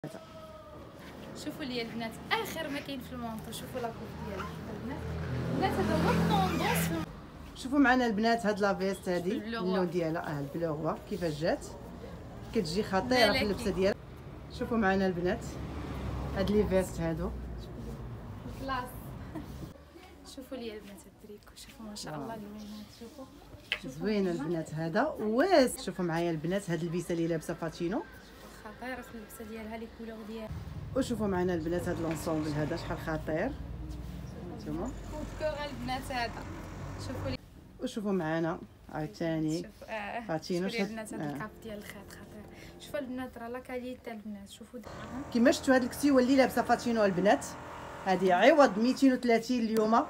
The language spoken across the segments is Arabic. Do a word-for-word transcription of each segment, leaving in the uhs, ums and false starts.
شوفوا لي البنات اخر ما كاين في المونطو. شوفوا لاكوب ديالها البنات. البنات هذا هو الطوندونس. شوفوا معنا البنات هاد لافيست هادي اللون ديالها اه البلوغوا كيفاش جات، كتجي خطيره في اللبسه ديالها. شوفوا معنا البنات هاد لي فيست هادو كلاس. شوفوا لي البنات التريكو، شوفوا ما شاء الله اللوينات. شوفوا زوينه البنات هذا واس. شوفوا معايا البنات هاد البيسه اللي لابسه فاتينو خطيره في اللبسه ديالها لي كولور ديالها. وشوفوا معنا البنات هاد لونسومبل هذا شحال خطير نتوما. كوتكور البنات هذا. شوفوا لي وشوفوا معنا عاوتاني آه. فاتينو. شوفوا البنات هذا الكاب ديال الخيط خطير. شوفوا البنات راه لا كاليتي البنات. شوفوا كيما شفتوا هاد الكسيوه اللي لابسه فاتينو البنات هذه عوض مئتين وثلاثين اليوم.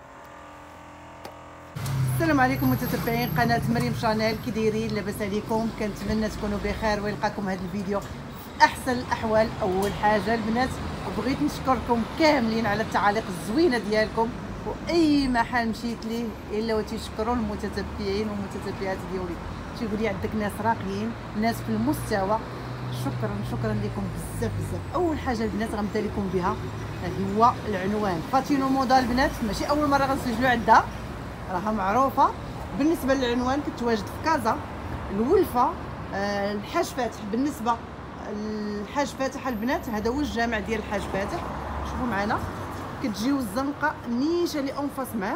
السلام عليكم متتبعين قناه مريم شانيل، كي دايرين؟ لاباس عليكم؟ كنتمنى تكونوا بخير ويلقاكم هذا الفيديو في احسن الاحوال. اول حاجه البنات بغيت نشكركم كاملين على التعاليق الزوينه ديالكم، واي محل مشيت ليه الا وتيشكروا المتتبعين والمتتبعات ديالي، تيقول لي عندك ناس راقيين، ناس في المستوى. شكرا شكرا لكم بزاف بزاف. اول حاجه البنات غنبدا لكم بها هو العنوان. فاتينو موضه البنات ماشي اول مره غنسجلوا عندها، راها معروفه. بالنسبه للعنوان كتواجد في كازا الولفه آه الحاج فاتح. بالنسبه الحاج فاتح البنات هذا هو الجامع ديال الحاج فاتح. شوفوا معنا كتجيو الزنقه نيشه اللي اونفاس معاه.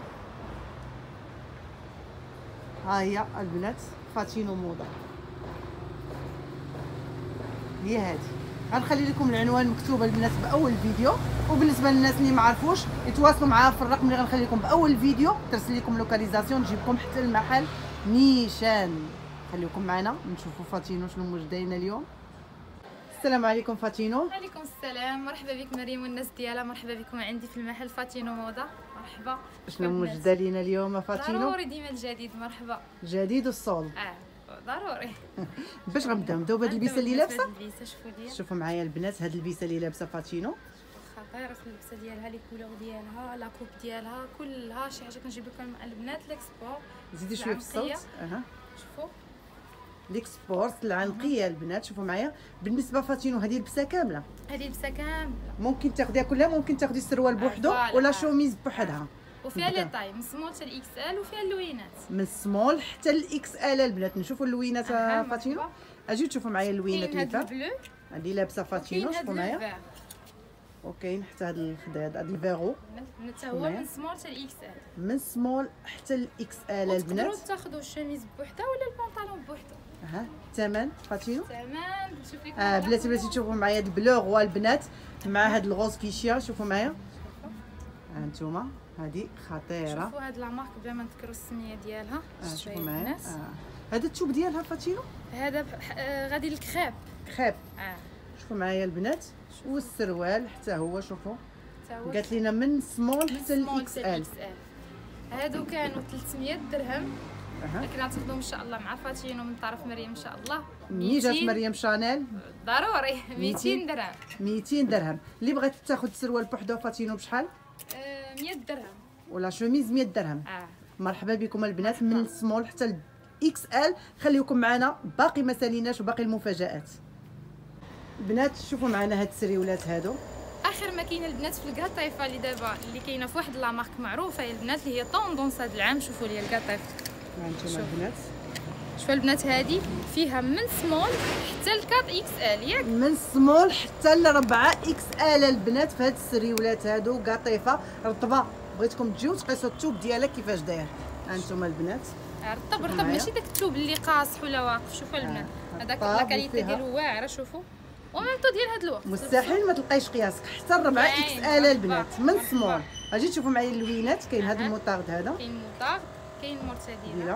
ها هي البنات فاتينو موضه هي هذه. غنخلي لكم العنوان مكتوب البنات باول فيديو، وبالنسبه للناس اللي ما عرفوش يتواصلوا معايا في الرقم اللي غنخلي لكم باول فيديو، ترسل لكم لوكاليزاسيون تجيبكم حتى المحل نيشان. خليكم معنا نشوفوا فاتينو شنو واش دايره اليوم. السلام عليكم فاتينو. وعليكم السلام، مرحبا بك مريم والناس ديالها. مرحبا بكم عندي في المحل فاتينو موضه. مرحبا. شنو موجده لينا اليوم فاتينو؟ ضروري ديما الجديد. مرحبا. جديد والصول. اه ضروري. باش غنبداو نبداو بهاد البيسه اللي لابسه. شوفوا لي شوفوا معايا البنات هاد البيسه اللي لابسه فاتينو خطيره في اللبسه ديالها، لي كولور ديالها، لا كوب ديالها كلها شي حاجه كنجيب لكم مع البنات. ليكسبور زيدي شويه في الصوت. اها شوفوا ليكسبورت العنقيه البنات. شوفوا معايا بالنسبه فاتينو هذه لبسه كامله. هذه لبسه كامله ممكن تاخديها كلها، ممكن تاخدي السروال بوحدو ولا شوميز بوحدها. وفيها لي طاي من سمول حتى الاكس ال، وفيها اللوينات من سمول حتى الاكس ال البنات. نشوفوا اللوينات فاتينو. اجيو تشوفوا معايا اللوينات اللي فيها اللي لابسه فاتينو. شوفوا معايا وكاين حتى هذا الخداد هذا الفيرو حتى هو من سمول حتى الاكس ال. من سمول حتى الاكس ال البنات. تقدروا تاخذوا الشميز بوحدها ولا البنطلون بوحدو. اها الثمن فاتينو الثمن نشوف لكم. اه بلاتي بلاتي تشوفوا معايا هاد البلوغ البنات مع هاد الغوز فيشيا. شوفوا معايا ها انتوما هذه خطيره. شوفوا هاد لا مارك بلا ما نذكروا السميه ديالها. آه شوفوا معايا آه. هذا الثوب ديالها فاتينو هذا آه غادي للكخاب خاب. اه شوفوا معايا البنات والسروال حتى هو. شوفوا حتى هو قالت لينا من سمول حتى الاكس ال. هادو كانوا ثلاثمية درهم. اها لكن غتاخذوهم ان شاء الله مع فاتينو من طرف مريم ان شاء الله. ملي جات مريم شانيل ضروري مئتين درهم. مئتين درهم. اللي بغات تاخذ السروال بوحدو فاتينو بشحال؟ آه مية درهم ولا شوميز مية درهم. اه مرحبا بكم البنات من سمول حتى الاكس ال. خليكم معنا باقي ما ساليناش وباقي المفاجات. البنات شوفوا معنا هاد السريولات هادو اخر ما كاين البنات في الكاطيفه اللي دابا اللي كاينه في واحد لا مارك معروفه يا البنات اللي هي طوندونس هذا العام. شوفوا لي الكاطيف. ها انتم البنات شوفوا البنات هذه فيها من سمول حتى الكات اكس ال ياك. من سمول حتى لربعة اكس ال البنات في هاد السريولات هادو قاطيفه رطبه. بغيتكم تجيو تقيسوا الثوب ديالها كيفاش داير. ها انتم البنات رطب رطب ماشي داك الثوب اللي قاصح ولا واقف. شوفوا البنات هذاك لا كاليتي ديالو واعره. شوفوا وميمطو ديال هاد الوقت مستحيل ما تلقايش قياسك حتى الربعة اكس ال البنات من سمول. اجي تشوفوا معايا اللوينات. كاين هذا الموطارد هذا، كاين موطارد، كاين مرتديله،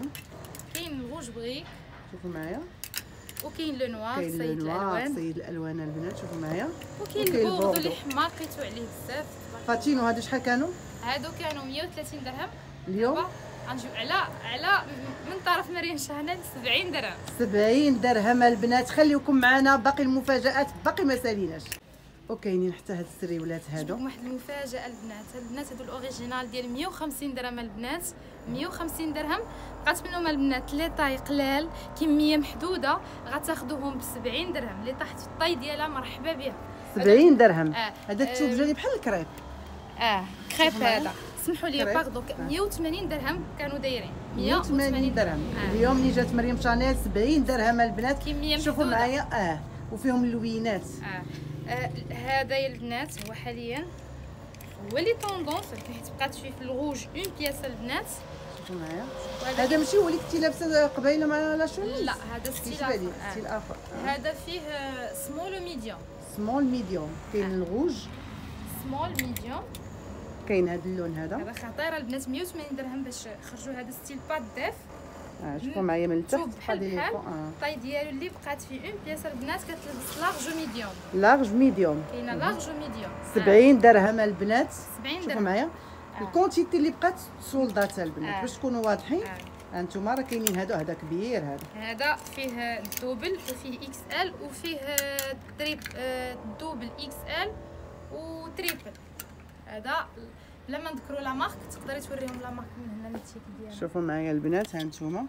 كاين الغوج بغيك. شوفوا معايا وكاين لو نوار كاين سيد الالوان سيد الالوان البنات. شوفوا معايا وكاين البوردو اللي حمار لقيتو عليه بزاف. فاتينو هادو شحال كانوا؟ هادو كانوا مية وثلاثين درهم. اليوم غنجيو على على من طرف مريم شانيل سبعين درهم. سبعين درهم البنات. خليكم معنا باقي المفاجات باقي ما ساليناش. وكاينين حتى هاد السريولات هادو. لكم واحد المفاجاه البنات، هاد البنات هادو الاوريجينال ديال مية وخمسين درهم البنات، مية وخمسين درهم. بقات منهم البنات لي طاي قلال كميه محدوده غتاخذوهم ب سبعين درهم. اللي طاحت في الطاي ديالها مرحبا بها سبعين درهم. آه. هذا الثوب جاني بحال الكريب. اه كريب هذا، سمحوا لي باردون. مية وثمانين درهم كانوا دايرين، مية وثمانين درهم. آه. اليوم ملي جات مريم شانيل سبعين درهم البنات. كميه شوفوا محدودة. معايا اه وفيهم اللوينات. اه, آه. هذا يا البنات هو حاليا هو لي طوندونس، حيت بقات فيه في الغوج اون بياس البنات. شوفوا معايا هذا ماشي هو اللي كنتي لابسه قبيله مع لا شوميز؟ لا هذا ستيل اخر. ستيل اخر. هذا فيه سمول وميديوم. سمول ميديوم. كاين الغوج سمول ميديوم. كاين هذا اللون هذا. هذا خطير البنات، مية وثمانين درهم باش خرجوا هذا ستيل با ديف. اه شوفوا معايا من التحت بحال بحال الطاي ديالو اللي بقات فيه اون بياس البنات كتلبس لارج وميديوم. لارج ميديوم. كاينه لارج وميديوم. سبعين درهم البنات. سبعين درهم. شوفوا معايا آه. الكونتيتي اللي بقات سولدات البنات آه. باش تكونوا واضحين. آه. انتم راه كاينين هادو، هذا كبير هذا. هذا فيه دوبل وفيه اكس ال وفيه تريب دوبل اكس ال وتريبل. هذا لما نذكروا لا مارك تقدري توريهم لا مارك من هنا التيك ديالها. شوفوا معايا البنات ها نتوما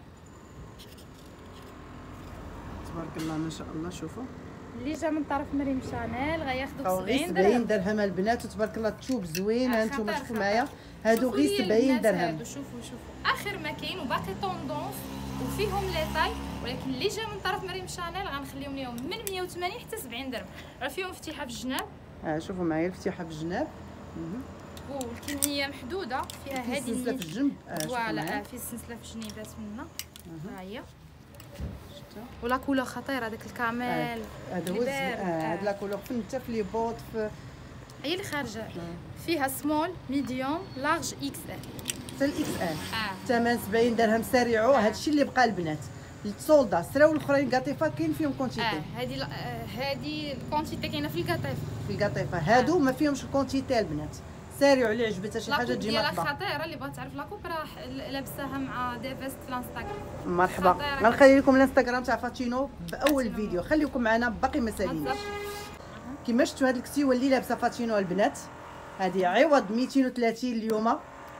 تبارك الله ما شاء الله. شوفوا اللي جا من طرف مريم شانيل غياخذوا سبعين درهم. سبعين درهم البنات وتبارك الله الثوب زوين. ها انتم شوفوا معايا هادو غير سبعين درهم. شوفوا شوفوا اخر ما كاين وباقي طوندونس وفيهم لي طاي، ولكن اللي جا من طرف مريم شانيل غنخليهم ليهم من مية وثمانين حتى سبعين درهم. راه فيهم فتيحه في الجناب. ها شوفوا معايا الفتيحه في الجناب. والكميه محدوده فيها هذه السلسله في الجنب. فوالا في السلسله في الجنيبات منا. ها هي ولا كولور خطيره هذاك الكامل. هذا هو هذا لا كولور في حتى في لي بوط في هي اللي خارجه. فيها سمول ميديوم لارج اكس ال حتى الاكس ال. ثمن سبعين درهم. سارعوا. هذا الشيء اللي بقى البنات السولدا. سراو الاخرين كاطيفا كاين فيهم كونتيتي. اه هذه هذه الكونتيتي كاينه في الكاطيفا. في الكاطيفا هادو ما فيهمش الكونتيتي البنات. سارعوا اللي عجبتها شي حاجه تجي مرحبا. لاكوب خطيره اللي بغات تعرف لاكوب راه لابساها مع دي فيست في الانستغرام. مرحبا. غنخلي لكم الانستغرام تاع فاتينو باول فيديو. خليكم معنا باقي ما ساليناش. كيما شفتوا هاد الكسيوه اللي لابسه فاتينو البنات هذه عوض ميتين وثلاثين اليوم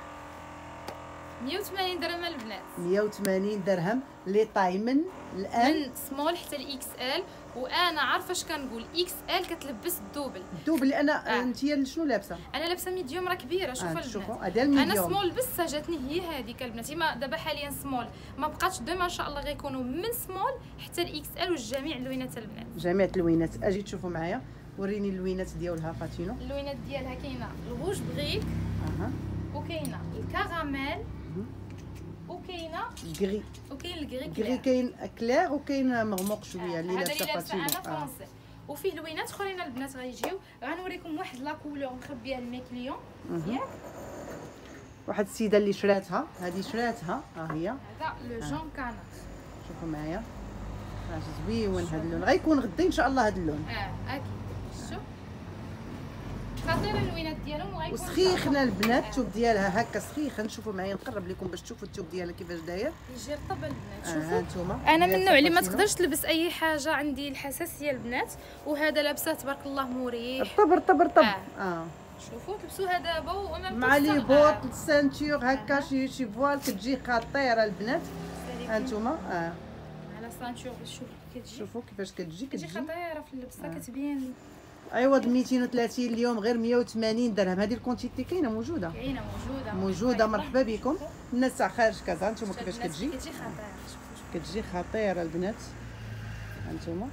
مية وثمانين درهم البنات. مية وثمانين درهم لي طاي من الان من سمول حتى الاكس ال. وانا عارفه اش كنقول اكس ال كتلبس الدوبل. الدوبل اللي انا آه. انت شنو لابسه؟ انا لابسه ميديوم راه كبيره. شوفوا آه. البنات شوفوا هذا الميديوم. انا سمول بس جاتني هي هذيك البنات. ما دابا حاليا سمول ما بقاتش دوما ان شاء الله غيكونوا من سمول حتى الاكس ال وجميع اللوينات البنات. جميع اللوينات. اجي تشوفوا معايا وريني اللوينات ديالها فاتينو. اللوينات ديالها كاينه الغوج بغيك. اها وكاينه الكراميل وكاينه غري. وكاين الكري. غري كاين كلير وكاين مغموق شويه اللي لابسه فاتينو. انا فرونسي. وفيه لوينات اخرين البنات غيجيو. غنوريكم واحد لا كولور مخبيها لمي كليون ياك. واحد السيده اللي شراتها هذه شراتها ها هي. هذا لو جون كانار. شوفوا معايا راه زوين هذا اللون. غيكون غدا ان شاء الله هذا اللون. اه اكيد. شوف خطيره اللوينات ديالهم وغيكون وسخيخنا البنات. الثوب ديالها هكا سخيخه. نشوفوا معايا نقرب لكم باش تشوفوا الثوب ديالها كيفاش داير. يجي رطب البنات. شوفوا ها انتم. انا من النوع اللي ما تقدرش تلبس اي حاجه، عندي الحساسيه البنات. وهذا لابسه تبارك الله مريح. رطب رطب رطب. اه, آه. شوفوا تلبسوها دابا وما مع لي بوط السانتور هكا شي شي فوال كتجي خطيره البنات. ها انتم. اه على سانتور شوف كتجي. شوفوا كيفاش كتجي كتجي خطيره في اللبسه. آه. كتبين عوض ميتين وثلاثين اليوم غير مية وثمانين درهم. هذه الكونتيتي كاينه موجوده. كاينه موجوده موجوده. مرحبا بكم الناس تاع خارج كازا. انتم كيفاش كتجي. كتجي خطيره. كتجي خطيره البنات. انتم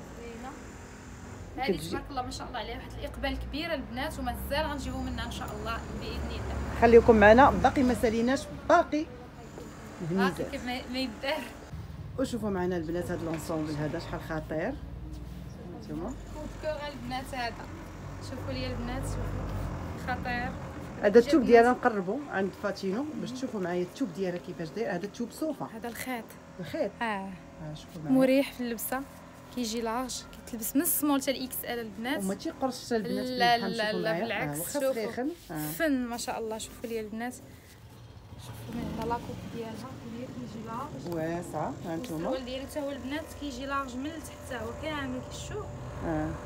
هذه تبارك الله ما شاء الله عليها واحد الاقبال كبير البنات ومازال غنجيبوا منها ان شاء الله باذن الله. خليكم معنا باقي ما ساليناش باقي باقي كيف ما يدار. وشوفوا معنا البنات هذا لونسومبل هذا شحال خطير. انتم كور البنات هذا. شوفوا لي البنات خطير. هذا الثوب ديالها نقربوا عند فاتينو باش تشوفوا معايا الثوب ديالها كيفاش داير. هذا الثوب صوفا. هذا الخيط. الخيط. اه, آه شوفوا معايا مريح في اللبسه. كيجي لارج كيتلبس من السمول حتى الاكس ال البنات. وما تيقرصش حتى البنات. لا لا لا بالعكس. آه شوفوا آه. فن ما شاء الله. شوفوا لي البنات. شوفوا من هنا لاكوب ديالها كيجي لارج واسعه. ها انتم السروال ديالو حتى هو البنات كيجي لارج من التحت حتى هو كامل كيشوف. اه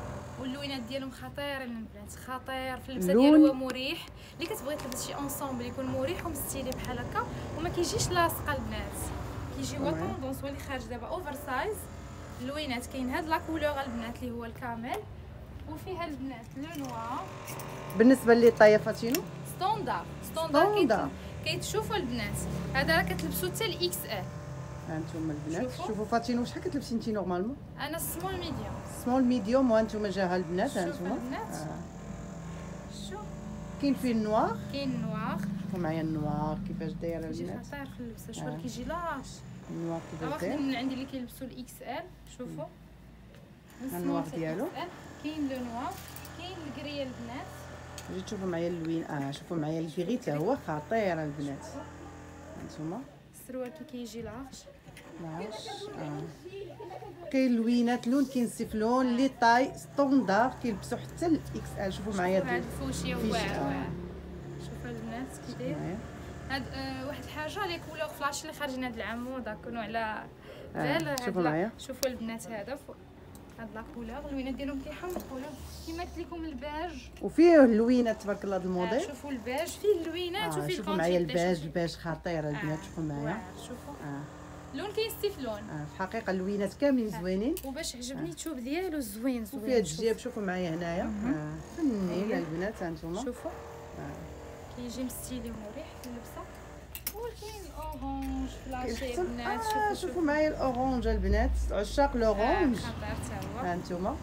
واللوينات ديالهم خطيرين البنات، خطير في اللبسه اللون- ديالو هو مريح. اللي كتبغي تلبس شي انصومبل يكون مريح ومستيلي بحال هكا وما كيجيش لاصقه البنات، كيجي هو تمام. طوندونس هو اللي خارج دابا اوفر سايز. اللوينات كاين هاد لا كولور البنات اللي هو الكامل، وفيها البنات لو نوار بالنسبه لي طايه فاتينو ستوندار ستوندار ستوندار. كيت- كيتشوفوا البنات هذا راه كتلبسوا حتى الاكس ال. ها انتم البنات شوفوا. شوفوا فاتينو شحال كتلبسي انت نورمالمون؟ انا سمول ميديوم. سمول ميديوم، وانتم جاها البنات ها شوفوا انتم البنات. آه. شوف كاين فيه النوار، كاين نوار شوفوا معايا النوار كيفاش دايره كيجي البنات، خطير في اللبسه. شوف آه. كيجي لاش. النوار كيفاش واخدين داير، من عندي اللي كيلبسوا الاكس ال. شوفوا النوار ديالو. كاين لو نوار، كاين الكري البنات. جي تشوفوا معايا اللوين، اه شوفوا معايا الكيغي حتى هو خطير البنات هانتوما السروال كي كيجي لاش. لاش. اه كاين اللوينات لون كاين السيفلون لي طاي ستوندار كيلبسوا حتى الاكس ال. شوفوا معايا هاد هاد الفوشيه فيش- واعر آه. واعر. شوفوا البنات كي داير معايا. هاد آه واحد الحاجه لي كولور فلاش اللي خارجين هاد العام موضه كونوا على آه، بال. هاد شوفوا لا- معايا. شوفوا البنات هذا فوق هاد لا كولور اللوينات ديالهم كيحمقوا كيما قلت لكم الباج. وفيه اللوينات تبارك الله هاد آه الموديل. شوفوا الباج فيه اللوينات آه وفيه شوفوا معايا الكونتيتي. الباج، شوفوا. الباج خطير البنات شوفوا معايا. واعر. شوفوا اه لون كاين ستيفلون. اه في الحقيقه اللوينات كاملين زوينين. وباش عجبني الثوب ديالو زوين زوين. وفيه هاد شوف. الجيب شوفوا معايا هنايا اه فنين أيوة. البنات هانتوما. شوفوا آه. كيجي مستيلي ومريح في اللبسه. وكاين الاورانج فلاشي كيحسن- البنات. آه شوفوا شوفوا معايا الاورانج البنات، عشاق الاورانج. آه خطير حتى هو. هانتوما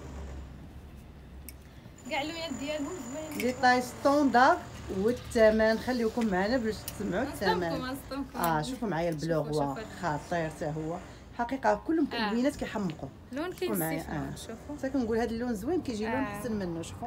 كاع اللوينات ديالهم زوينين. لي طاي ستوندار. والثمن خليكم معنا باش تسمعوا نصدمكم الثمن. نصدمكم. اه شوفوا معايا البلوغ شوفوا- هو شوفوا. خطير حتى هو حقيقه كلهم آه. اللوينات كيحمقوا. لون شوفوا كاين معايا، ستيفلون. آه. شوفوا حتى كنقول هذا اللون زوين كيجي لون آه. احسن منه. شوفوا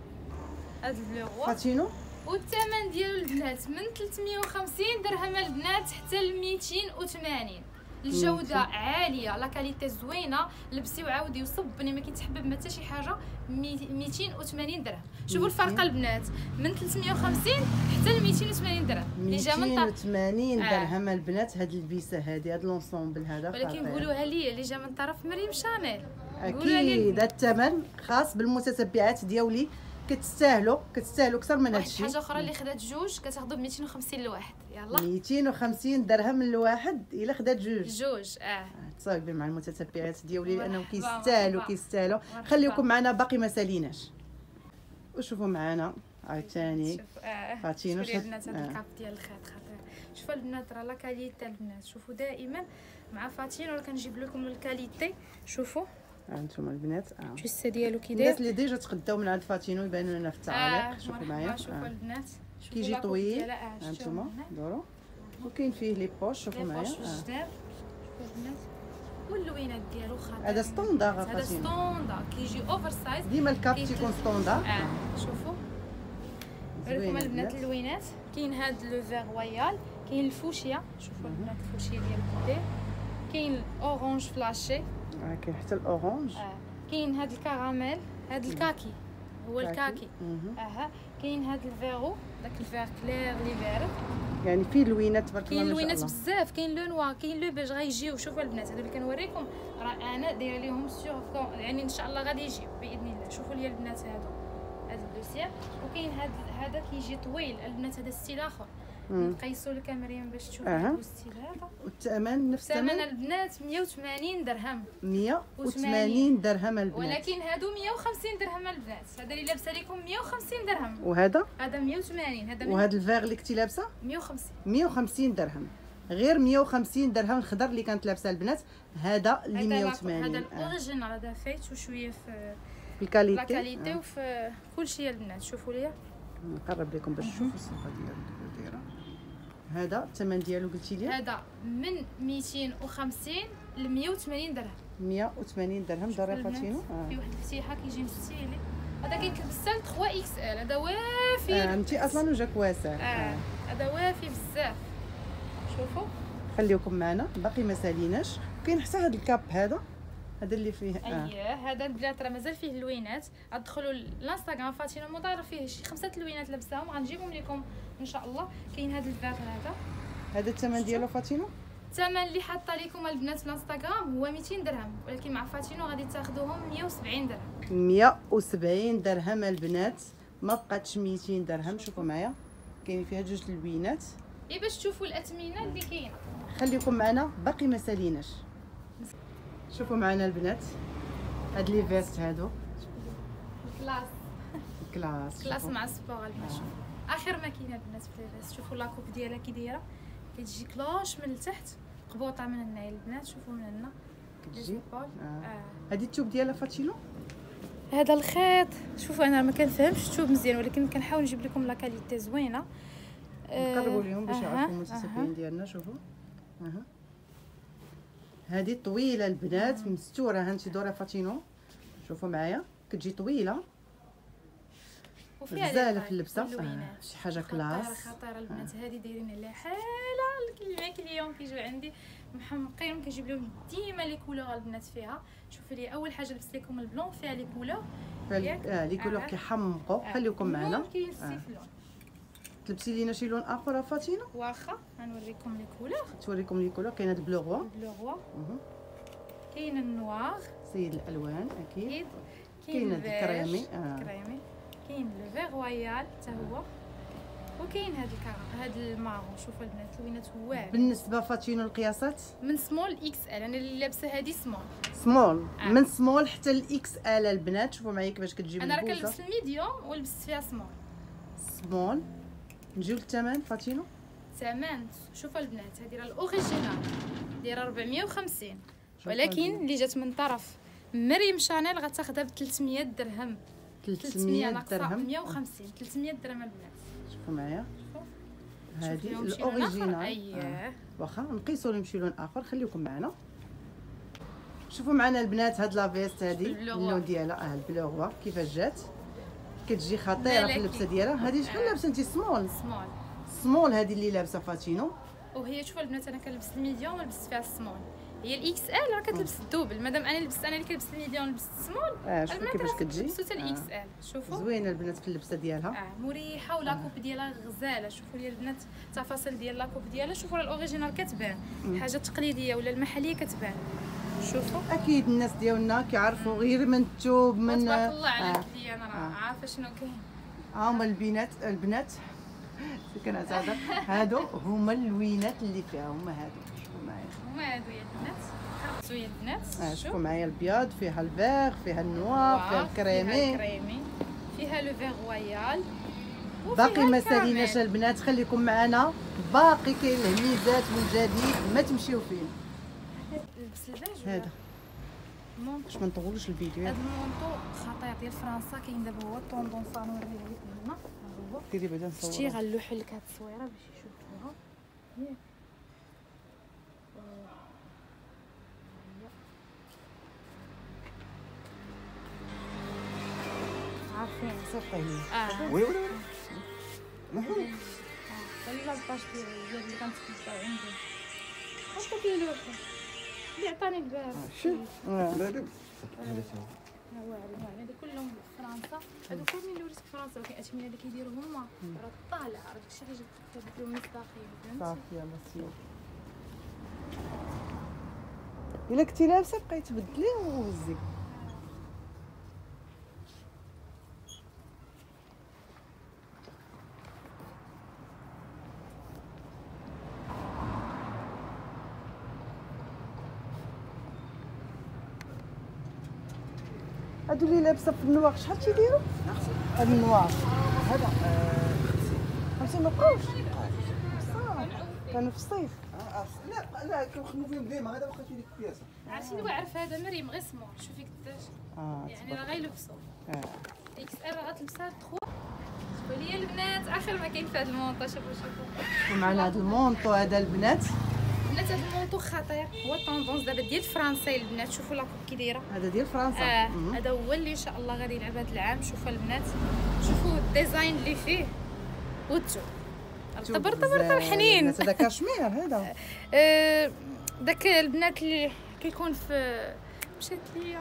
هاد البلوغ فاتينو والثمن ديالو البنات من ثلاثمية وخمسين درهم البنات حتى ل ميتين وثمانين. الجوده ميتين. عاليه، لا كاليتي زوينه، لبسي وعاودي وصبني ما كيتحبب ما حتى شي حاجه. مي- ميتين وثمانين درهم. شوفوا الفرق ميتين. البنات من ثلاثمية وخمسين حتى ل ميتين وثمانين درهم اللي جا من ميتين طرف. وثمانين آه. درهم البنات. هاد البيسه هادي هاد لونسومبل هذا ولكن خطير. قولوها لي اللي جا من طرف مريم شانيل. قولوها لي اكيد البنات. هاد الثمن خاص بالمتتبعات ديالي، كتستاهلوا كتستاهلوا اكثر من هاد واحد الشيء. حاجه اخرى اللي خدات جوج كتاخذوا ب ميتين وخمسين الواحد. يلا ميتين وخمسين درهم الواحد الا خدات جوج. جوج. اه تصايبي مع المتتبعات ديالي لانهم مرحبا، كيستاهلوا مرحبا. كيستاهلوا. مرحبا. خليكم معنا باقي ما ساليناش. وشوفوا معنا عاوتاني شوف اه فاتينو شوفوا لي شت- البنات هاد آه. الكاب ديال الخيط خطير. شوفوا البنات راه لا كاليتي البنات. شوفوا دائما مع فاتينو راه كنجيب لكم الكاليتي. شوفوا هانتوما البنات اه الجثه ديالو كي الناس داير. اللي ديجا تقداو من عند فاتينو يبانوا لنا في التعاليق. شوفوا مرحبا. معايا شوفوا آه. البنات. شوفوا كيجي لاكوب طويل ديالها. آه، شفتوها هانتوما من هنا. دورو. وكاين فيه لي بوش شوفوا لي معايا بوش آه. جداد. شوفوا البنات واللوينات ديالو خطير. هذا ستوندار هذا فاتينو. ستوندار كيجي اوفر سايز. ديما الكاب كيف- تيكون ستوندار. اه شوفوا زوين وريكم البنات البنات. اللوينات. كاين هاد لو فيغ رويال، كاين الفوشيا. شوفوا البنات الفوشيا ديال كودي. كاين الاورانج فلاشي. آه كاين حتى الاورانج. اه كاين هاد الكراميل، هاد الكاكي هو الكاكي. مهم. اها كاين هاد الفيغو داك الفيغ كلير اللي بارد. يعني فيه لوينات تبارك الله كاين ما شاء لوينات الله. بزاف، كاين لو نوار، كاين لو بيج غيجيو. شوفوا البنات هادو اللي كنوريكم راه انا دايره ليهم سيغ يعني ان شاء الله غادي يجيو باذن الله. شوفوا لي البنات هادو هاد الدوسيير. وكاين هاد هذا كيجي طويل البنات. هذا ستيل اخر مم. نقيسوا لك مريم باش تشوفوا أها. هذا الستيل هذا. والثمن نفس ثمن الثمن البنات مية وثمانين درهم. مية وثمانين درهم البنات. ولكن هادو مية وخمسين درهم البنات. هذا اللي لابسه لكم مية وخمسين درهم. وهذا هذا مية وثمانين. هذا وهذا الفيغ اللي كنتي لابسه مية وخمسين. مية وخمسين درهم. غير مية وخمسين درهم الخضر اللي كانت لابسه البنات. هذا اللي هذا مية لا- وثمانين. هذا آه. الاوريجينال. هذا فايت وشويه في في الكاليتي. لا كاليتي آه. وفي كلشي البنات. شوفوا ليا نقرب لكم باش تشوفوا الصفه ديالو كيفاش دايره. هذا الثمن ديالو قلتي لي هذا من ميتين وخمسين ل مية وثمانين درهم. مية وثمانين درهم دار البنات فاتينو. في اه واحد الفتيحه كيجي مستيلي. هذا كيتلبس حتى ثلاثة اكس ال. هذا وافي. آه، انتي اصلا وجهك واسع. اه آه. هذا وافي بزاف. شوفوا خليكم معنا باقي ما ساليناش. كاين حتى هذا الكاب هذا هذا اللي فيه اه اييه هذا البنات راه مازال فيه اللوينات. غتدخلوا الانستغرام فاتينو مدار فيه شي خمسه اللوينات لابساهم غنجيبهم لكم ان شاء الله. كاين هذا الفيغ هذا. هذا الثمن ديالو فاتينو الثمن اللي حاطه لكم البنات في الانستغرام هو مئتين درهم، ولكن مع فاتينو غادي تاخذوهم مئة وسبعين درهم. مئة وسبعين درهم البنات، ما بقاتش مئتين درهم. شوفوا معايا كاين فيها جوج اللوينات. اي باش تشوفوا الاثمنه اللي كاينه. خليكم معنا باقي ما ساليناش. شوفوا معنا البنات هاد لي فيست هادو كلاس كلاس كلاس مع السبور البنات. شوفوا اخر ما كاينه البنات في لي فيست. شوفوا لاكوب ديالها كي دايره، كتجي كلوش من التحت قبوطه من هنا البنات. شوفوا من هنا كتجي آه. آه. هادي التوب ديالها فاتينو. هذا الخيط شوفوا انا ما كنفهمش التوب مزيان، ولكن كنحاول نجيب لكم لا كاليتي زوينه. نقربوا لهم باش أه. يعرفوا المتسابقين ديالنا. شوفوا اها هذه طويله البنات مستوره. ها انت دورها فاتينو. شوفوا معايا كتجي طويله غزاله في اللبسه. آه. شي حاجه كلاس خطيره البنات. هذه دايرين عليها حاله كلمه كليون كيجيو عندي محمقين، كنجيب لهم ديما لي كولور البنات فيها. شوفوا لي اول حاجه لبست لكم البلون فيها لي كولور. اه لي كولور كيحمقوا. خليكم معنا. كاين السيف لون. تلبسي لينا شي لون اخر فاتينو؟ واخا غنوريكم لي كولور. توريكم لي كولور. كاينه البلو غوا، البلو غوا، كاين النوار سيد الالوان اكيد، كاين الكريمي آه. كريمي، كاين لو فيغ رويال حتى هو، وكاين هاد الكار هاد المارون. شوفوا البنات لوينات واعره. بالنسبه فاتينو القياسات من سمول اكس ال. انا اللي لابسه هادي سمول سمول آه. من سمول حتى الاكس ال البنات. شوفوا معايا كيفاش كتجيب انا راه البوزه. كنلبس الميديوم ولبست فيها سمول. سمول. نجيو للثمن فاتينو. ثمن شوفوا البنات هادي راه الاوريجينال دايره أربعمية وخمسين، ولكن اللي جات من طرف مريم شانيل غتاخذها ب ثلاثمية درهم. ثلاثمية درهم مئة وخمسين ثلاثمية درهم البنات. شوفوا معايا هذه الاوريجينال. اييه واخا نقيسوا نمشي لون اخر. خليكم معنا. شوفوا معنا البنات هاد لافيست هذه اللون ديالها اه البلو غوا كيفاش جات. كتجي خطيره في اللبسه ديالها. هذه شحال لابسه انت؟ سمول سمول سمول هذه اللي لابسه فاتينو. وهي شوفوا البنات انا كنلبس الميديوم ولبست فيها السمول. هي الاكس ال راه كتلبس الدوبل. مادام انا لبست انا اللي كنلبس الميديوم لبست السمول. اه شوفوا كيفاش كتجي. لبستو حتى الاكس ال. شوفوا زوينه البنات في اللبسه ديالها. اه مريحه ولاكوب ديالها غزاله. شوفوا لي البنات التفاصيل ديال لاكوب ديالها. شوفوا راه الاوريجينال كتبان، الحاجه التقليديه ولا المحليه كتبان. شوفوا اكيد الناس ديالنا كيعرفوا غير من الثوب من تبارك الله على الديانه. انا راه عارفه شنو كاين. ها هما البنات البنات كنعتذر هادو هما اللوينات اللي فيها. هما هادو. شوفوا معايا هما هادو يا البنات. خرجتوا يا البنات. اه شوفوا معايا الابيض فيها الفيغ فيها النوار فيها الكريمي فيها الكريمي فيها لو فيغ رويال. باقي ما ساليناش البنات. خليكم معنا باقي كاين الهميزات والجديد ما تمشيو فين. لبس البيج هذا باش ما نطولوش الفيديو. هذا المونطو خطير ديال فرنسا. كاين دابا هو طوندونس نوريه لكم هنا. هو ديري بعدا نصور. شتي غنلوح لك هاد التصويره باش يشوفوها. ياك عارفين صافي هي. اه وي وي وي خلي لاباج ديال اللي كنتكتبوا عندي. واش كيلوحوا اللي عطاني الباب. شوف ها هو عارف هذا كلهم في فرنسا. هادو كاملين اللي وريتك في فرنسا، ولكن الاثمنه اللي كيديروا هما راه طالع. راه داكشي اللي جبت لك لهم مصداقيه. فهمتي صافي يلاه سير. الا كنتي لابسه بقاي تبدلي وهزي. هادو اللي لابسه في النواغ شحال تيديروا؟ هاد النواغ هذا خمسين مبقاوش كانوا في الصيف. لا لا كنخدموا فيهم ديما. هذا واخا تيديك البياسه. عرفتي اللي عارف هذا مريم غير سمول. شوفي قداش اه يعني راه غيلبسوا. اه اكس ال راه غتلبسها ثلاثة. شوفوا لي البنات اخر ما كاين في هذا المونطو. شوفوا شوفوا ومعنا هذا المونطو هذا البنات. البنات هذا المونطو خطير. هو طوندونس دابا ديال فرنسا البنات. شوفوا لاكوب كي دايره. هذا ديال فرنسا. اه هذا هو اللي ان شاء الله غادي يلعب هذا العام. شوفوا البنات شوفوا الديزاين اللي فيه والثوب طبر طبر طبر حنين. هذا كاشمير هذا. آه داك البنات اللي كيكون في مشات ليا.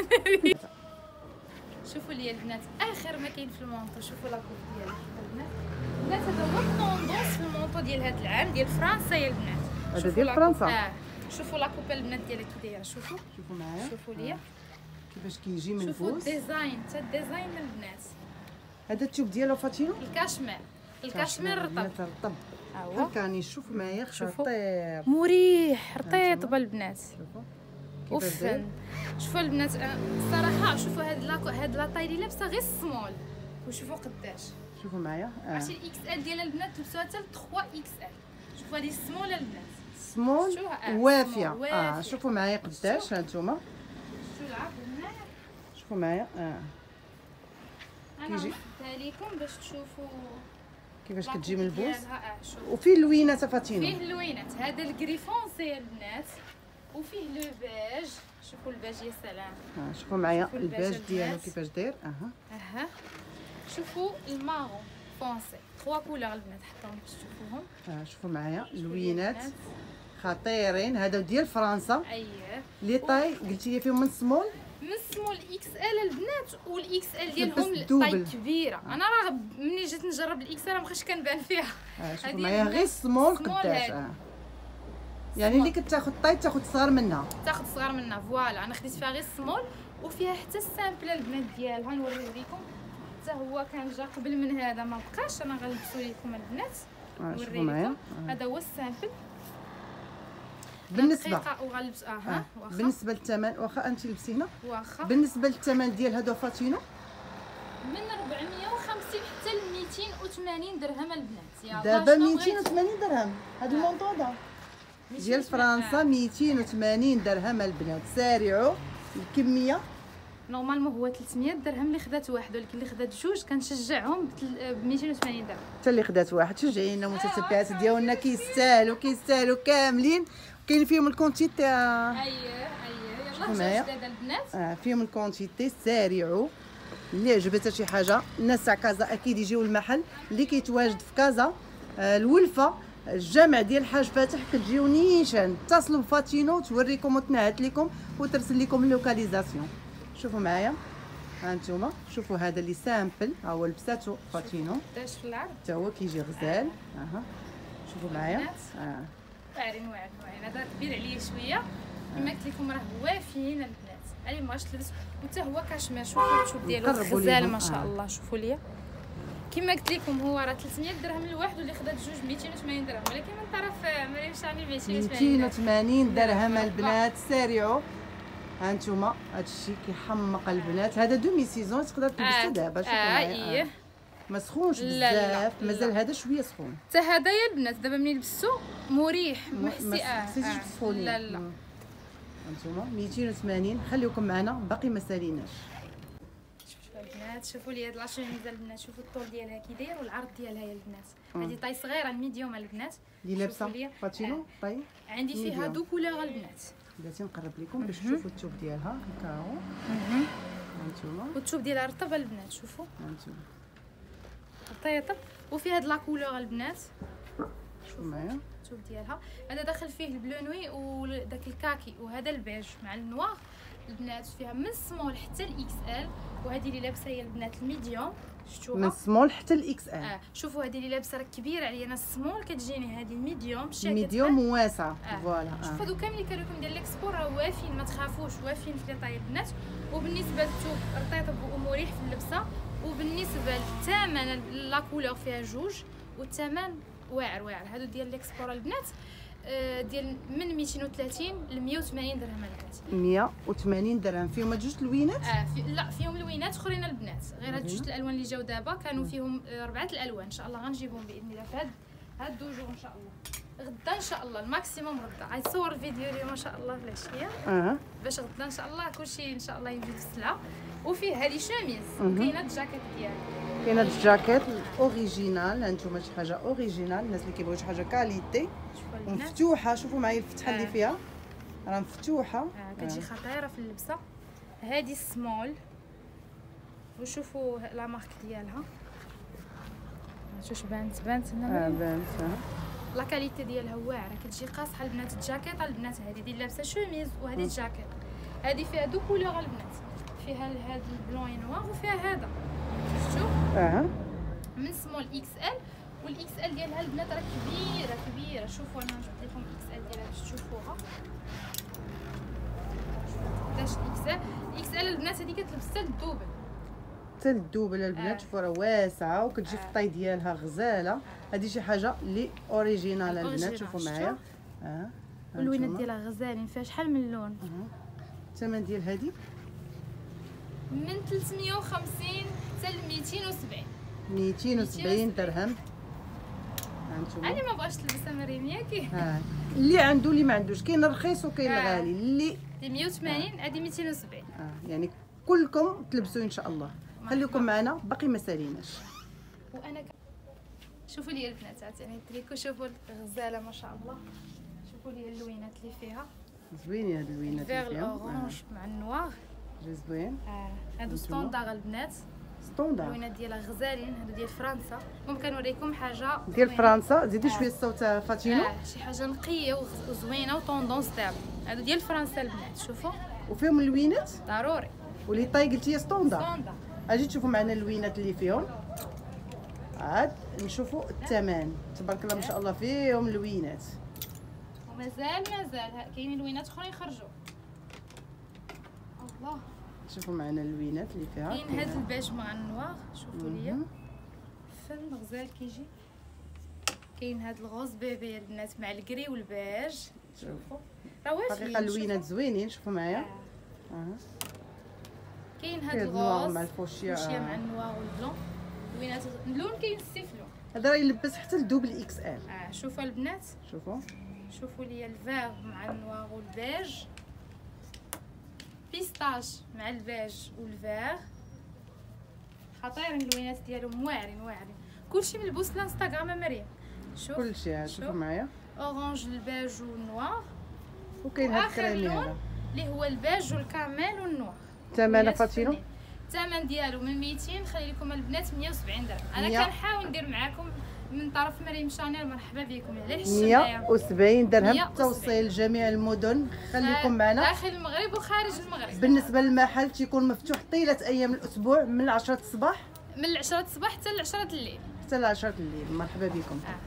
شوفوا لي البنات اخر ما كاين في المونطو. شوفوا لاكوب ديالها البنات. البنات هذا هو الطوندونس في المونطو ديال هذا العام ديال فرنسا يا البنات. هذا شوفوا ديال لا فرنسا. كوب- اه شوفوا لا كوبا البنات ديالها كي دايره. شوفوا شوفوا معايا شوفوا ليا كيفاش كيجي شوفوا منفوس. الديزاين، حتى الديزاين البنات. هذا التوب ديالو فاتينو الكاشمير الكاشمير رطب. البنات رطب. ها هو هكاني شوفوا معايا شوفوا. خطير. مريح رطيب البنات. شوفوا كيفاش اوف. داير. شوفوا البنات الصراحه شوفوا هاد لا هاد لاطاي اللي لابسه غير سمول، وشوفوا قداش. شوفوا معايا اه عرفتي الاكس ال ديال البنات لبسوها حتى ل ثلاثة اكس ال. شوفوا هذه السمول البنات. سمول شوفوها، آه، وافيه. سمول، اه وافية. شوفوا معايا قداش هانتوما. شوفوا العرض هنا. شوفوا معايا اه انا كيجي. نحطها لكم باش تشوفوا كيفاش لا كتجي كوب منبوس. ديالها. اه شوف وفيه اللوينات فاتينو. فيه اللوينات. هذا الكريفونسي البنات، وفيه لو بيج. شوفوا البيج يا سلام. آه شوفوا معايا شوفوا الباج الباج ديالو البنات. كيفاش داير. اها اها شوفوا المارون فونسي. ثلاثة كولور البنات حطاهم باش تشوفوهم. اه شوفوا معايا شوفوا اللوينات البنات. خطيرين. هذا ديال فرنسا. اييه لي طاي قلتي لي فيهم من سمول. من سمول اكس ال البنات، والاكس ال ديالهم تلبس طاي دوبل. كبيره. انا راه ملي جيت نجرب الاكس ال ما بقاش كنبان فيها. اه شوفوا هذه معايا البنات غير سمول سمول قداش. هادي. اه يعني اللي كتاخذ طاي تاخذ صغار منها. تاخذ صغار منها. فوالا انا خديت فيها غير سمول، وفيها حتى السامبل البنات ديالها. نوريه لكم حتى هو كان جا قبل من هذا ما بقاش. انا غنلبسو لكم البنات. اه شوفوا نوريه معايا. لكم. هذا هو السامبل. بالنسبه دقيقة وغنلبس. آه. اها واخا بالنسبه للثمن واخا انت لبسي هنا. واخا بالنسبه للثمن ديال هادو فاتينو من أربعمية وخمسين حتى ل ميتين وثمانين درهم البنات. يلا دابا شنو ميتين بغيتي؟ وثمانين درهم. هاد المونطوطه ميتين ديال وثمانين. فرنسا ميتين وثمانين درهم البنات. سارعوا الكميه. نورمالمون هو ثلاثمية درهم اللي خدات واحد، ولكن اللي خدات جوج كنشجعهم ب ميتين وثمانين درهم. حتى اللي خدات واحد شجعينا متتبعات ديالنا كيستاهلوا كيستاهلوا كاملين. كاين فيهم الكونتيتي. آه اييه اييه يلا معايا. جوج دابا البنات. آه فيهم الكونتيتي. سارعوا اللي عجبتها شي حاجه. الناس تاع كازا اكيد يجيو المحل اللي كيتواجد في كازا. آه الولفه الجامع ديال الحاج فاتح كتجيو نيشان. اتصلوا بفاتينو توريكم وتنعت لكم وترسل لكم اللوكاليزاسيون. شوفوا معايا ها انتوما. شوفوا هذا اللي سامبل ها هو لبساتو فاتينو. قداش في العرض حتى هو كيجي غزال. اها شوفوا معايا. اه واعرين واعرين واعرين. هذا كبير عليا شويه. كما قلت لكم راه وافيين البنات. علي ما تلبس. وحتى هو كاشمير. شوفوا الشوب ديالو نقربوا غزال ليهم. ما شاء آه. الله. شوفوا ليا كما قلت لكم هو راه ثلاثمية درهم الواحد، واللي خدات جوج ميتين وثمانين درهم، ولكن من طرف مريم شاني ميتين وثمانين ميتين درهم. وثمانين درهم البنات. سارعوا ها انتوما. هادشي كيحمق البنات. هذا دومي سيزون تقدر تلبسو دابا. شوفوا اه معايا. ايه ما سخونش لا، لا، بزاف. لا. مازال هذا شويه سخون. حتى هذا يا البنات دابا ملي لبستو مريح ما محسي. اه حسيتيش آه. بالسخونيه. لا لا مم. هانتوما ميتين وثمانين. خليكم معنا باقي ما ساليناش. شوفوا البنات. شوفوا لي هاد لاشوميزه البنات. شوفوا الطول ديالها كي داير والعرض ديالها يا البنات. مم. هذه طاي صغيره الميديوم البنات. اللي لابسه شوفوا ليا. فاتينو طيب. عندي فيها ميديوم. دو كولور البنات. بلاتي نقرب لكم باش تشوفوا الثوب ديالها. هكا هو هانتوما. والثوب ديالها رطب البنات. شوفوا هانتوما رطيطب. وفي هاد لا كولور البنات. شوفوا معايا. الثوب ديالها هذا داخل فيه البلو نوي وداك الكاكي، وهذا البيج مع النوار. البنات فيها من سمول حتى الاكس ال. وهذه اللي لابسه هي البنات الميديوم. شفتوها من سمول حتى الاكس ال. اه شوفوا هذه اللي لابسه راه كبيره عليا انا السمول. كتجيني هذه الميديوم شاكه. ميديوم واسع. آه. فوالا. شوفوا هادو كاملين كانوا لكم ديال ليكسبور راه وافين ما تخافوش وافين في لي طاي البنات. وبالنسبه للثوب رطيطب ومريح في اللبسه. وبالنسبه للثمن لا كولور فيها جوج، والثمن واعر واعر. هادو ديال ليكسبور البنات آه ديال من ميتين وثلاثين ل مية وثمانين درهم البنات. مية وثمانين درهم. فيهم جوج اللوينات. اه في لا فيهم لوينات اخرين البنات غير هاد جوج الالوان اللي جاو دابا. كانوا فيهم آه، اربعه الالوان. ان شاء الله غنجيبهم باذن الله في هاد هاد دو جور ان شاء الله. غدا ان شاء الله الماكسيموم غدا. غيصور الفيديو اليوم ان شاء الله في العشيه اه باش غدا ان شاء الله كلشي ان شاء الله يجي في السلعه. وفيه هذه شاميز مهم. وكاينه الجاكيت ديالها. كاينه الجاكيت الاوريجينال. هانتوما شي حاجه اوريجينال. الناس اللي كيبغيو شي حاجه كاليتي شوفوا البنات ومفتوحه. شوفوا معايا الفتحه اللي آه. فيها راه مفتوحه. آه كتجي خطيره في اللبسه. هذه السمول. وشوفوا لا مارك ديالها. شوف بانت بانت هنا. اه بانت. لا كاليتي ديالها واعره. كتجي قاصحه البنات. الجاكيط البنات هذه ديال لابسه شوميز، وهذه الجاكيط هذه فيها دو كولور البنات. فيها هذا البلون نوار وفيها هذا. شفتوا اه من سمول اكس ال والاكس ال ديالها البنات راه كبيره كبيره. شوفوا انا جبت لكم الاكس ال ديالها باش تشوفوها. قداش الاكس ال الاكس ال البنات هذه كتلبس حتى الدوبل، حتى الدوبل البنات. آه. شوفوا راه واسعه وكتجي في الطاي ديالها غزاله. هذه شي حاجه اللي اوريجينال البنات. شوفوا معايا اه اللوينات ديالها غزالين، فيها شحال من لون. الثمن ديال هذه من ثلاثمية وخمسين حتى ل ميتين وسبعين. ميتين وسبعين درهم. هانتوما انا ما بغاش تلبسها مريم ياكي. ها اللي عنده اللي ما عندوش، كاين الرخيص وكاين آه. الغالي. اللي دي مية وثمانين هذه ميتين وسبعين. اه يعني كلكم تلبسوا ان شاء الله. خليكم معنا باقي ما ساليناش. وانا ك... شوفوا لي البنات عاوتاني التريكو. شوفوا الغزاله ما شاء الله. شوفوا لي اللوينات اللي فيها زوينين هاد اللوينات فيغ اللي فيهم. الاورانج مع النوار. جي زوين. اه هادو ستوندار البنات. ستوندار اللوينات ديالها غزالين. هادو ديال فرنسا. ممكن نوريكم حاجه ديال فرنسا. زيدي آه. شويه الصوت فاتينو. اه شي حاجه نقيه وزوينه وطوندونس دابا. هادو ديال فرنسا البنات. شوفوا وفيهم اللوينات ضروري ولي طاي قلتي ستوندار. ستوندار. اجي تشوفوا معنا اللوينات اللي فيهم. عاد نشوفوا الثمن. تبارك الله ما شاء الله فيهم اللوينات. ومازال مازال كاينين لوينات اخرين يخرجوا. الله شوفوا معنا اللوينات اللي فيها. كاين هاد البيج مع النوار. شوفوا ليا فن غزال كيجي. كاين هاد الغوز بيبي البنات مع الكري والبيج. شوفوا راه واش حقيقه اللوينات زوينين. شوفوا معايا. اه كاين هاد كاين النوار الغوز مع الفوشيا. فوشيا مع النوار والبلون. لوينات اللون كاين ستة لون. هذا راه يلبس حتى الدوبل اكس ال. اه شوفوا البنات. شوفوا شوفوا لي الفيغ مع النوار والبيج. بيستاش مع البيج والفيغ. خطيرين اللوينات ديالهم واعرين واعرين. كلشي ملبوس الانستغرام مريم. شوف كلشي. شوفوا معايا. اورانج البيج والنوار. وكاين هاد واخر الكريمي لون هذا اللي هو البيج والكاميل والنوار. ثمنه فاتينو. الثمن ديالو من ميتين. خلي لكم البنات مية وسبعين درهم. انا مية. كنحاول ندير معاكم من طرف مريم شانيل. مرحبا بكم. علاش مية وسبعين درهم مية وسبعين. توصيل لجميع المدن. خليكم معنا. داخل المغرب وخارج المغرب. بالنسبه للمحل تيكون مفتوح طيله ايام الاسبوع من عشرة الصباح من العشرة الصباح حتى العشرة الليل. حتى ل عشرة الليل. مرحبا بكم. آه.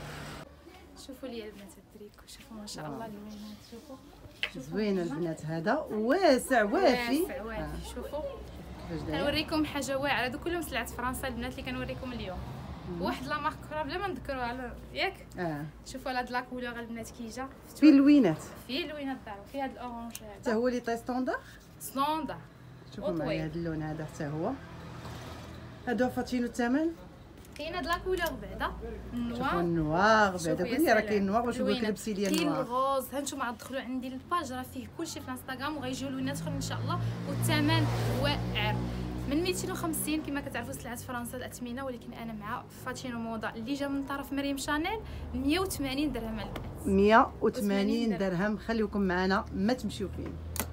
شوفوا لي البنات التريكو. شوفوا ما شاء الله اللوينات. شوفوا زوين البنات. هذا واسع وافي. واسع وافي. آه. شوفوا كيفاش داير. كنوريكم حاجه واعره. هادو كلهم سلعه فرنسا البنات اللي كنوريكم اليوم. واحد لا مارك اخرى بلا ما نذكروها ياك. اه شوفوا هاد لا كولور البنات كيجا في اللوينات فيه لوينات دارو. فيه هاد الاورانج حتى هذا هو اللي طاي ستوندار. ستوندار. شوفوا وطويل. معايا هذا اللون هذا حتى هو. هادو فاتينو الثمن. كاين هاد لا كولور بعدا شوفوا النوار. النوار بعدا. شوفوا يا قولي راه سلام. كاين النوار. واش نقول لك لوينات. لبسي لي كاين النوار. الغوز. ها نتوما غتدخلوا عندي الباج راه فيه كلشي في الانستغرام وغيجيو لوينات اخرين ان شاء الله. والثمن واعر من ميتين وخمسين. كما كتعرفوا سلعه فرنسا الاثمنه. ولكن انا مع فاتينو موضه اللي جا من طرف مريم شانيل مية وثمانين درهم البنات. مية وثمانين درهم. خليكم معنا ما تمشيو فين.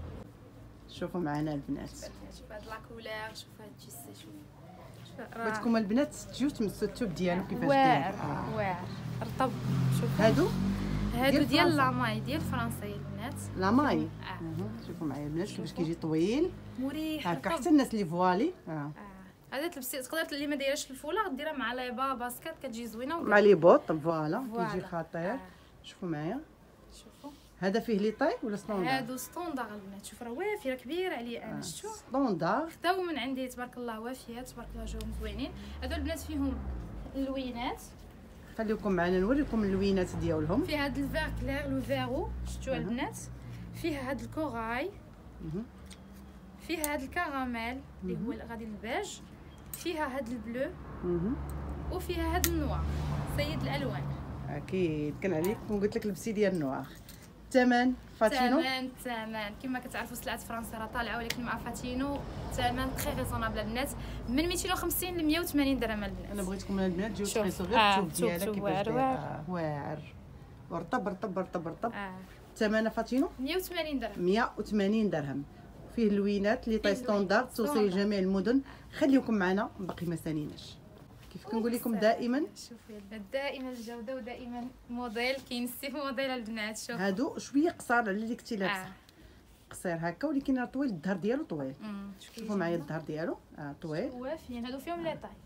شوفوا معنا البنات. شوف هاد لا كولور. شوف هاد الجيسي. شوف بغيتكم البنات تجيو تمسوا الثوب ديالو كيفاش واعر داير. واعر رطب. شوف هادو هادو ديال ديال فرنسا. لاماي ديال فرنسا يا البنات. لا ماي. اه اها شوفوا معايا البنات كيفاش كيجي طويل مريح هكا رطب. حتى الناس اللي فوالي. اه اه هذا تلبسي تقدر اللي ما دايرهاش الفولاغ ديرها مع ليبا باسكيت كتجي زوينه. مع لي بوط. فوالا فوالا. كيجي خطير. آه. شوفوا معايا. شوفوا هذا فيه لي طاي ولا ستوندار؟ هادو ستوندار البنات. شوف راه وافي راه كبير عليا انا. شفتو ستوندار. خداو من عندي تبارك الله وافيات تبارك الله جاهم زوينين. هادو البنات فيهم اللوينات. خليكم معنا نوريكم اللوينات ديالهم. فيه هاد الفير كلير لو فيرو. شفتوا البنات فيه هاد الكوراي. مهم. فيها هاد الكراميل اللي هو غادي البيج. فيها هاد البلو. مهم. وفيها هاد النوار. سيد الالوان. اكيد كان عليك كون قلت لك لبسي ديال النوار. الثمن فاتينو. ثمن ثمن كما كتعرفوا سلعه فرنسا راه طالعه. ولكن مع فاتينو ثمن تري ريزونابل البنات. من ميتين وخمسين ل مية وثمانين درهم البنات. انا بغيتكم البنات تجيو شوف. تقيسوا غير آه، الثوب الثوب ديالها ثوب كيفاش واعر داير. واعر. آه، واعر ورطب رطب رطب رطب. اه الثمن فاتينو مية وثمانين درهم. مية وثمانين درهم. فيه اللوينات اللي طاي فيه ستوندار اللوين. توصل لجميع المدن. خليكم معنا باقي ما ساليناش. كيف كنقول لكم دائما شوفي البنات دائما الجوده ودائما موديل. كاين ستيف موديل البنات. شوف هادو شويه قصار على اللي كنتي لابسه. اه قصير هكا ولكن راه طويل. الظهر ديالو طويل. امم شوفوا معايا الظهر ديالو. اه طويل. وافيين هادو فيهم لي طاي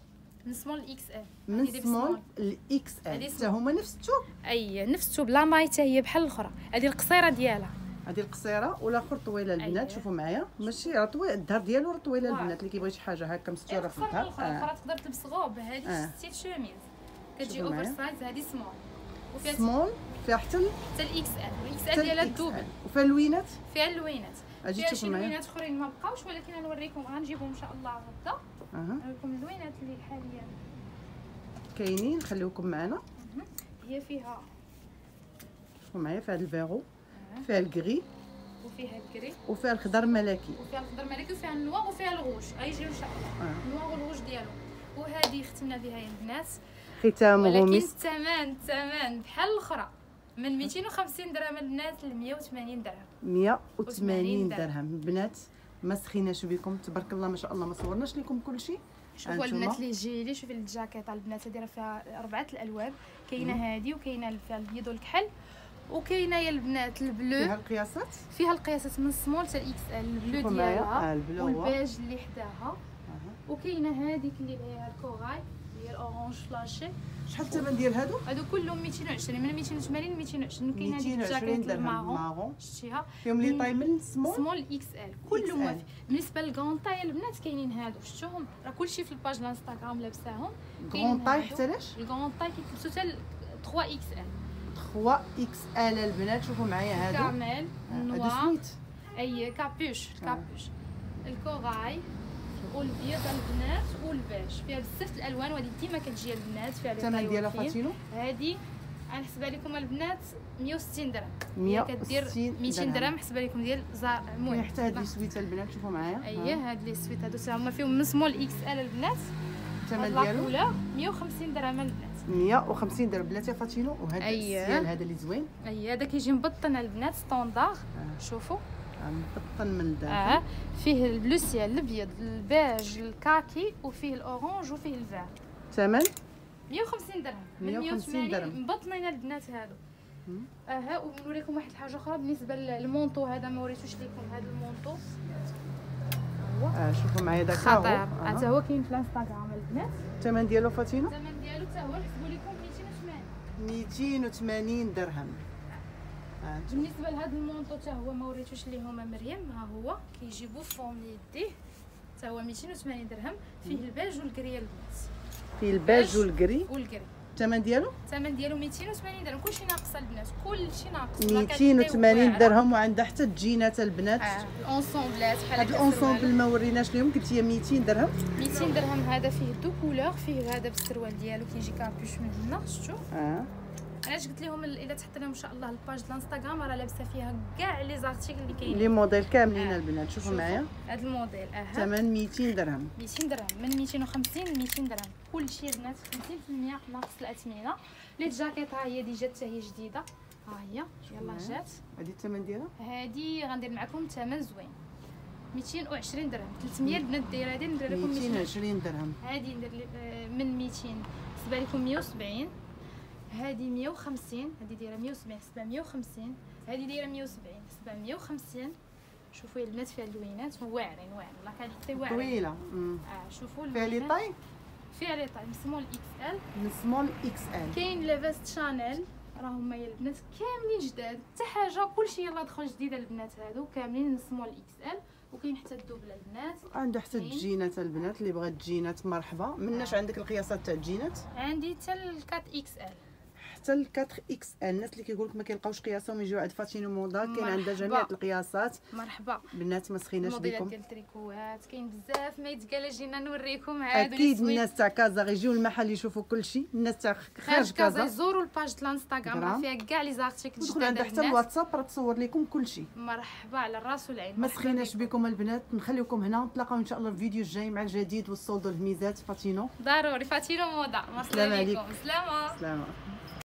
من سمول اكس ال. من سمول لاكس ال حتى هما نفس الثوب. اي نفس الثوب، لا ماي حتى هي بحال الاخرى. هذه القصيره ديالها، هذه القصيره والاخر طويله البنات. شوفوا معايا ماشي راه طويل الظهر ديالو راه طويله البنات اللي كيبغي شي حاجه هكا مستوره في الظهر. الاخرى تقدر تلبس غوب. هذه آه. ستيل شوميز كتجي اوفر سايز. هذه سمول وفيها سمول فيها حتى حتى الاكس ال. الاكس ال ديالها الدوبل وفيها اللوينات. فيها اللوينات. اجي فيها تشوفوا شي معايا لوينات اخرين ما بقاوش، ولكن غنوريكم غنجيبهم ان شاء الله غدا. اها نوريكم اللوينات اللي حاليا كاينين. خليوكم معنا. هي فيها شوفوا معايا فيها الفيرو، فيها الكري وفيها الكري وفيها الخضر ملكي وفيها الخضر ملكي وفيها النوا وفيها الغوش. غيجيو ان شاء الله النوا والغوش ديالو. وهذه ختمنا بها يا البنات. ختامه ولكن ميس. الثمن الثمن بحال الاخرى، من مئتين وخمسين درهم البنات ل مئة وثمانين درهم. مئة وثمانين درهم البنات. ما سخيناش بكم تبارك الله ما شاء الله. ما صورناش لكم كلشي. شوفوا البنات اللي جاي لي. شوفي الجاكيطه البنات هذه راه فيها اربعه الالوان. كاينه هذه وكاينه فيها البيض والكحل وكاينه يا البنات البلو. فيها القياسات فيها القياسات من سمول حتى اكس ال. البلو ديالها والبيج اللي حداها. وكاينه هذيك اللي هي الكوراي هي الاورانج فلاشي. شحال الثمن ديال هادو؟ هادو كلهم مئتين وعشرين من مئتين وثمانين ل مئتين وعشرين. كاين هذيك الجاكيط المارون شتيها فيهم لي طاي من سمول سمول اكس ال كلهم. بالنسبه للكون طاي البنات كاينين هادو شفتوهم راه كلشي في الباج الانستغرام لابساهم. كون طاي حتى لاش؟ الكون طاي كيلبسوا حتى ثلاثة اكس ال. ثلاثة اكس ال البنات. شوفوا معايا هادو كامل هادو نوار. سويت. اي كابوش كابوش الكوراي والبيض البنات والبيج. فيها بزاف الالوان وهذه ديما كتجي البنات فيها لي الثمن ديالها فاتينو. هذه غنحسبها لكم البنات مئة وستين درهم. مئة كدير مئتين درهم. حسبها لكم ديال زار. المهم حتى هذه سويت البنات. شوفوا معايا اييه هاد لي سويت هادو هما فيهم من سمول اكس ال البنات. الثمن ديالو مئة وخمسين درهم البنات. مئة وخمسين درهم بلاتي فاتينو. وهذا أيه. السيال هذا اللي زوين. اي هذا كيجي مبطن البنات ستوندار. آه. شوفوا مبطن من الداخل. اه فيه البلو سيال الابيض البيج الكاكي وفيه الاورانج وفيه الفار. ثمن مئة وخمسين درهم. مئة وخمسين درهم مبطنين البنات هادو. اها ونوريكم واحد الحاجه اخرى بالنسبه للمونطو. هذا ما وريتوش لكم هذا المونطو. اه شوفوا معايا داك خطير. حتى هو كاين في الانستغرام البنات. الثمن ديالو فاتينو. الثمن ديالو حتى هو نحسبوا لكم مئتين وثمانين. مئتين وثمانين درهم. آه. بالنسبه لهذا المونطو حتى هو ما وريتوش ليهم مريم. ها هو كيجي بوفون يديه حتى هو مئتين وثمانين درهم. فيه البيج والكري البنات. فيه البيج والكري والكري. الثمن ديالو الثمن ديالو مئتين وثمانين درهم. كلشي ناقص البنات كلشي ناقص. مئتين وثمانين درهم. وعندها حتى الجينات البنات. اه الانصومبلات بحال هاد الانصومبل ما وريناش لهم. قلتي مئتين درهم. مئتين درهم. هذا فيه دو كولور. فيه هذا بالسروال ديالو كيجي كابوش من هنا شفتوا. اه علاش قلت لهم الا تحط لهم ان شاء الله الباج الانستغرام راه لابسه فيها كاع لي زارتيكل اللي كاينين لي موديل كاملين آه. البنات. شوفوا معايا هذا الموديل. اها ثمن مئتين درهم. مئتين درهم من مئتين وخمسين ل مئتين درهم. كلشي البنات خمسين بالمئة ناقص الاثمنه. لي الجاكيط ها هي ديجا حتى هي جديده. ها هي يلاه جات. هذه الثمن ديالها هذه غندير معكم ثمن زوين مئتين وعشرين درهم. ثلاثمية البنات دايره هذه ندير لكم مئتين وعشرين درهم. هذه ندير من مئتين حسبها لكم مئة وسبعين. هذه مئة وخمسين. هذه دايره مئة وسبعين حسبها مئة وخمسين. هذه دايره مئة وسبعين حسبها مئة وخمسين. شوفوا البنات فيها اللوينات واعرين واعرين لا كاليتي واعرين طويله. اه شوفوا فيها لي طاي. فيها لي طاي من سمول اكس ال. من سمول اكس ال. كاين لي فيست شانيل راه هما يا البنات كاملين جداد. حتى حاجه كلشي يلاه دخل جديده البنات هادو كاملين من سمول اكس ال. وكاين حتى الدوبله البنات. عندها حتى الجينات البنات اللي بغات جينات مرحبا. مناش عندك القياسات تاع الجينات؟ عندي حتى ال أربعة اكس ال حتى ال أربعة اكس ال. الناس اللي كيقول لك ما كيلقاوش قياسهم يجيو عند فاتينو موضه. كاين عندها جميع القياسات. مرحبا بنات ما سخيناش الموديلات بكم. ديال التريكوات كاين بزاف ما يتقال. جينا نوريكم هادو اكيد الناس تاع كازا غيجيو المحل يشوفوا كلشي. الناس تاع خارج كازا يزوروا الباج ديال الانستغرام راه فيها كاع لي زارتيكل تدخل عندها حتى الواتساب راه تصور لكم كلشي. مرحبا على الراس والعين. ما سخيناش بكم البنات. نخليكم هنا نتلاقاو ان شاء الله في الفيديو الجاي مع الجديد والصولد والهميزات. فاتينو ضروري فاتينو موضه. السلام عليكم. سلامه سلامه.